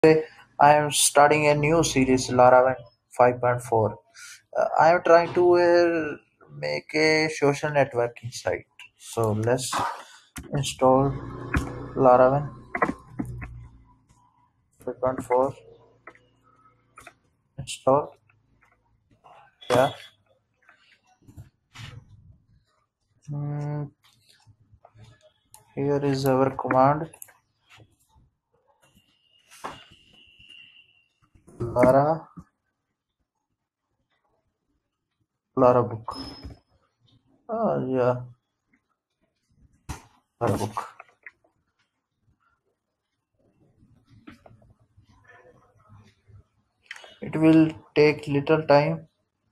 Today, I am starting a new series, Laravel 5.4. I am trying to make a social networking site. So let's install Laravel 5.4. Install. Yeah. Hmm, Here is our command. Lara Lara book. Oh yeah, Lara book. It will take little time.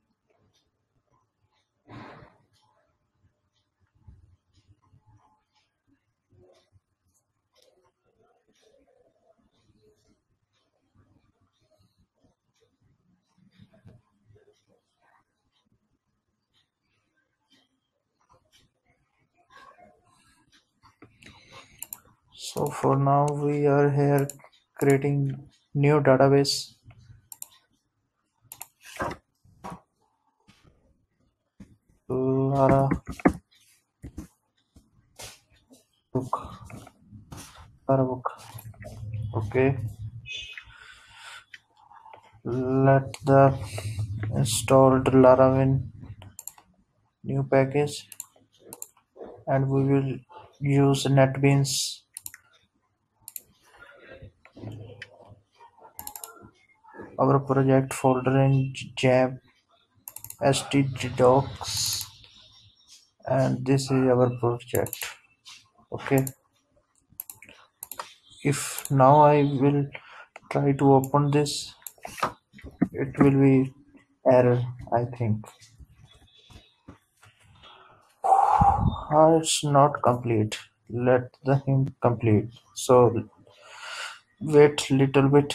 So for now, we are here creating new database. Lara book. Lara book. Okay. Let the installed Laravel new package, and we will use NetBeans, our project folder in jam stdocs, and this is our project. Okay, if now I will try to open this, it will be error, I think. It's not complete. Let the him complete. So wait little bit.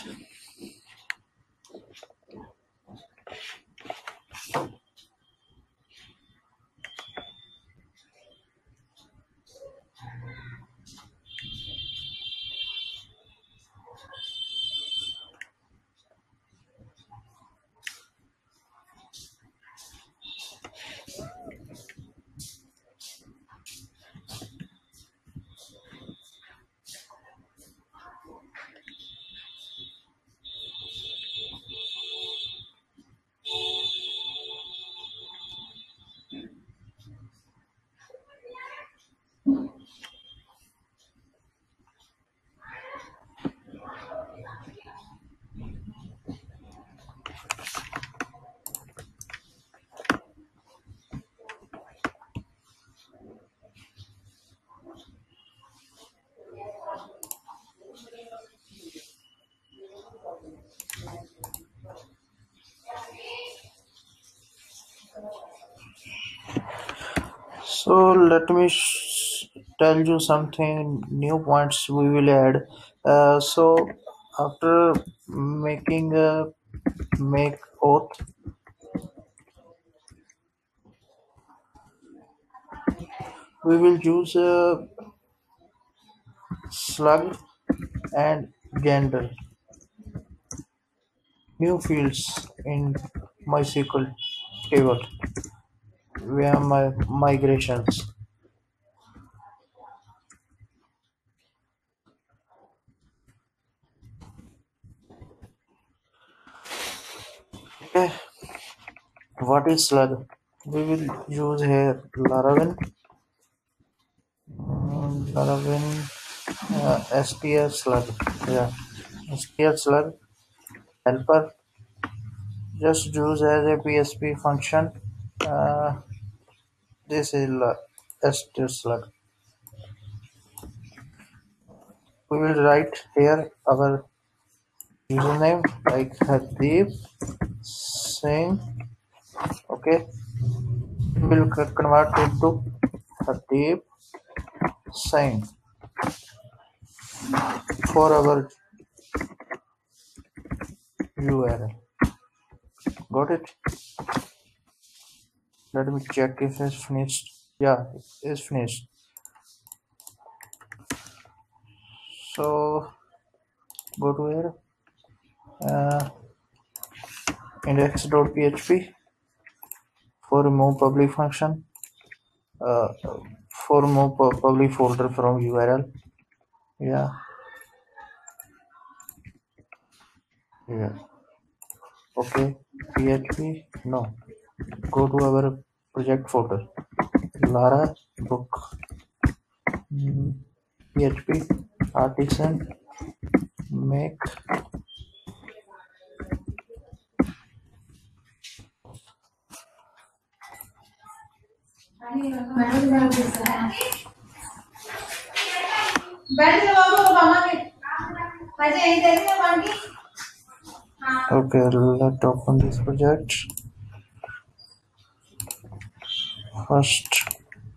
So let me tell you something new points we will add. So after making a make auth, we will use slug and gender new fields in MySQL table via my migrations. Okay, what is slug? We will use here Laravel, Laravel STR slug. Yeah, STR slug helper just use as a PSP function. Uh, this is slug. We will write here our username like Hardeep Singh. Okay, we will convert it to Hardeep Singh for our URL. Got it? Let me check if it's finished. Yeah, it is finished. So go to here. uh, index.php for remove public function, uh, for remove public folder from URL. Yeah, yeah. Okay, PHP. No, go to our project folder. Lara book. PHP artisan make. Okay, let's open this project. First,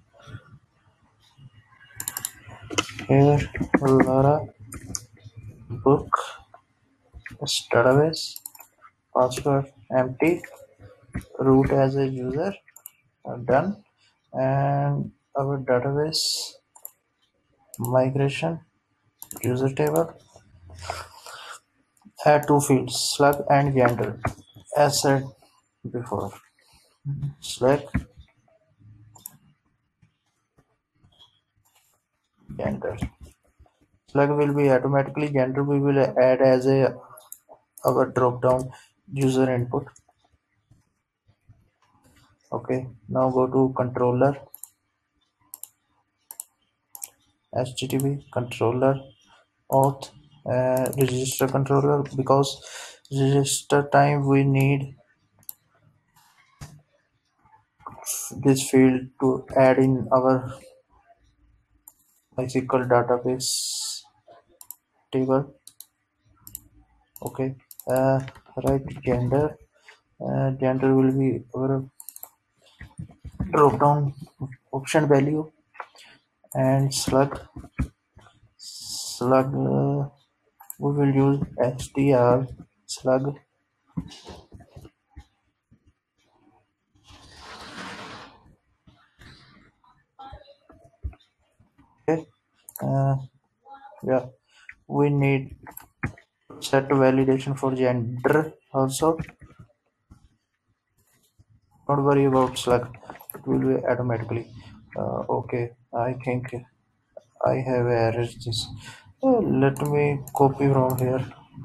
here Lara book database password empty root as a user done, and our database migration user table add two fields slug and gender as said before. Slug gender slug will be automatically gender we will add as a our drop down user input. Okay, now go to controller http controller auth register controller because register time we need this field to add in our MySQL database table. Okay, uh, right gender. Gender will be our drop down option value and slug we will use str slug. Okay, uh, yeah, we need set validation for gender also. Don't worry about slug, it will be automatically. Okay, I think I have erased this. Let me copy from here.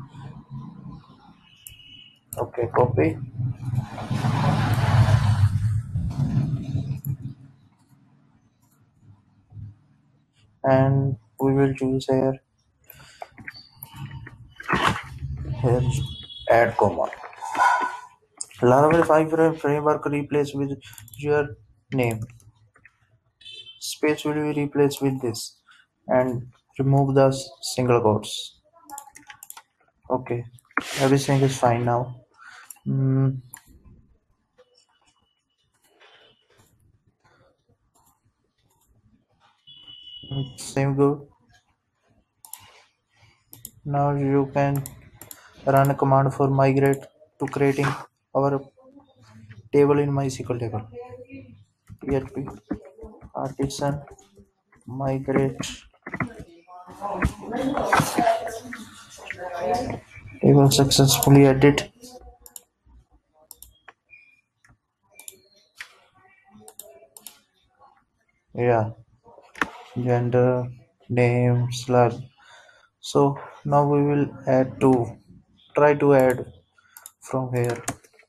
Okay, copy, and we will choose here add comma. Laravel 5 framework replace with your name. Space will be replaced with this, and remove the single quotes. Okay, everything is fine now. Mm, same good. Now you can run a command for migrate to creating our table in MySQL table. PHP artisan migrate table successfully added. Yeah, gender, name, slug. So now we will try to add from here.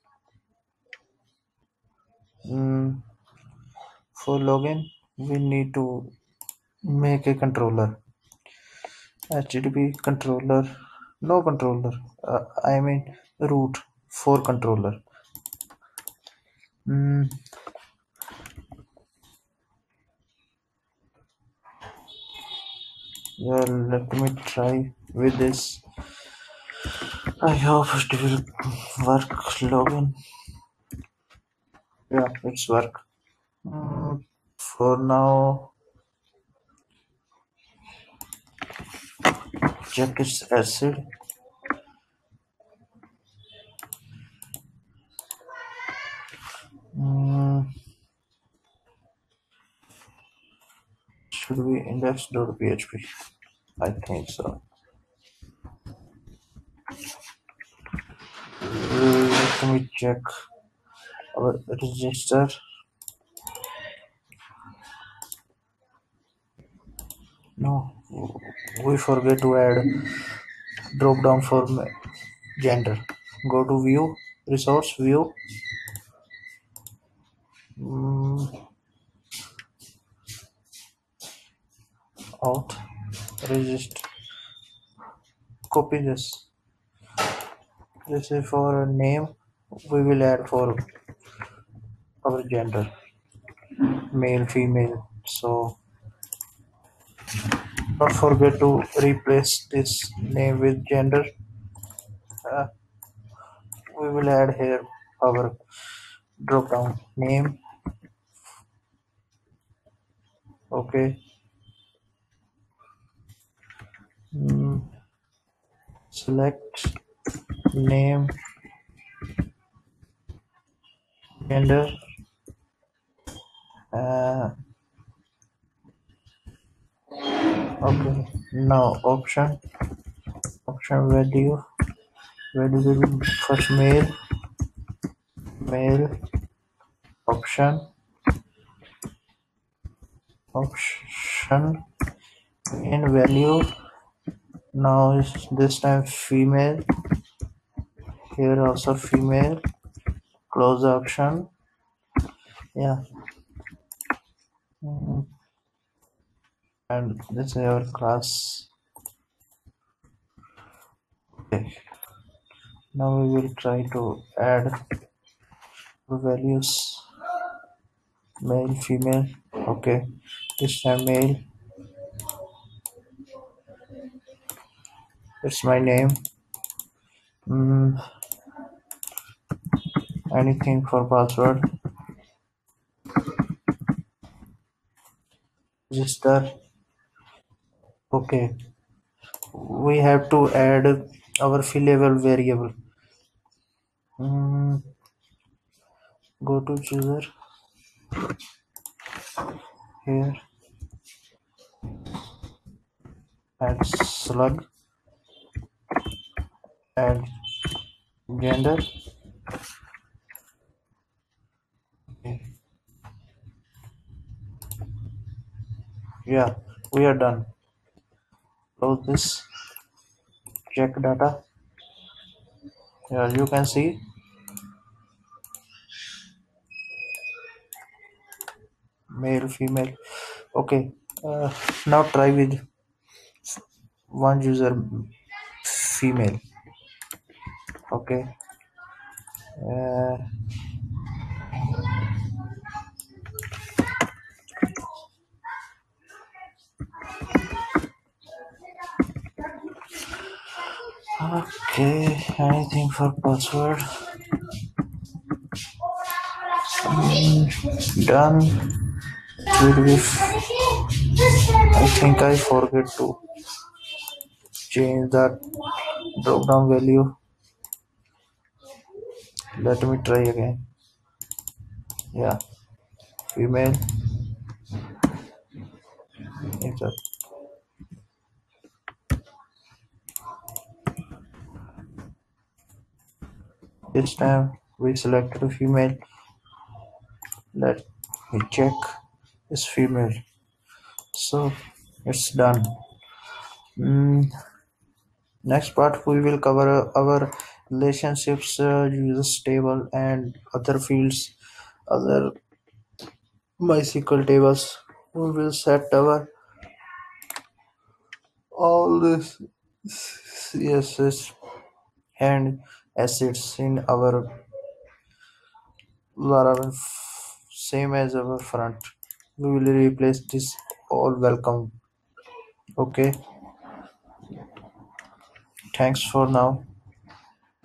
Mm, for login, we need to make a controller. HTTP controller, no controller. I mean root for controller. Mm, yeah, let me try with this. I hope it will work. Login. Yeah, it's work. Mm, for now, check its acid. Mm, should be index.php. I think so. let me check our register. No, we forget to add drop down for gender. Go to view, resource, view, mm, auth, register. Copy this. This is for a name. We will add for our gender, male, female. So don't forget to replace this name with gender. Uh, we will add here our drop down name. Okay. Mm, select name, gender. Uh, okay. Now option value will be first male option option in value. Now is this time female. Here also female. Close the option. Yeah. Mm, and this is our class. Okay. Now we will try to add values male female. Okay, this time male. It's my name. mm, Anything for password, register. Okay, we have to add our fillable variable. mm, Go to chooser here, add slug, add gender. Okay. Yeah, we are done. Close this, check data. Yeah, you can see male female. Okay, now try with one user female. Okay. uh, okay, anything for password. Done. Will be I think I forget to change that drop down value. Let me try again. Yeah, female. Enter. This time we selected female. Let me check. It's female. So it's done. Mm, Next part we will cover our relationships, users table, and other fields, other MySQL tables. We will set our all this CSS and assets in our Laravel, same as our front. We will replace this all welcome. Okay, thanks for now.